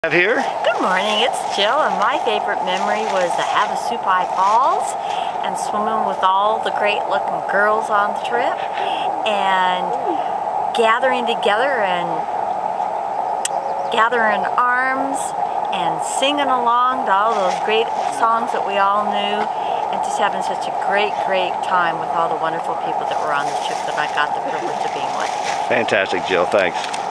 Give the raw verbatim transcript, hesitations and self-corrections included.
Have here? Good morning, it's Jill, and my favorite memory was the Havasupai Falls and swimming with all the great looking girls on the trip and gathering together and gathering arms and singing along to all those great songs that we all knew and just having such a great, great time with all the wonderful people that were on this trip that I got the privilege of being with. Fantastic, Jill. Thanks.